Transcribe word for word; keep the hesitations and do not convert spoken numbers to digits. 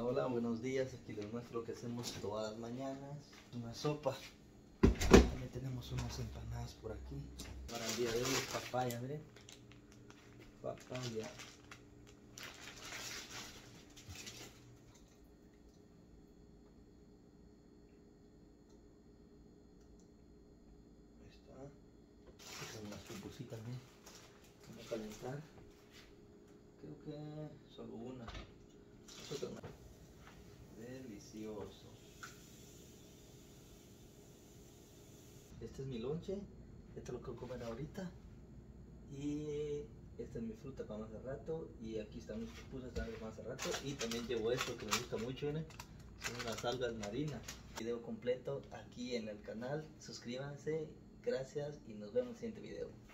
Hola, buenos días. Aquí les muestro lo que hacemos todas las mañanas. Una sopa. También tenemos unas empanadas por aquí. Para el día de hoy es papaya, miren. Papaya. Ahí está. Con unas pupusitas también. Vamos a calentar. Creo que solo una. Otra más. Delicioso. Este es mi lonche. Esto es lo que voy a comer ahorita. Y esta es mi fruta para más al rato. Y aquí están mis pupusas también para más al rato. Y también llevo esto que me gusta mucho, ¿eh? Son unas algas marinas. Video completo aquí en el canal. Suscríbanse. Gracias y nos vemos en el siguiente video.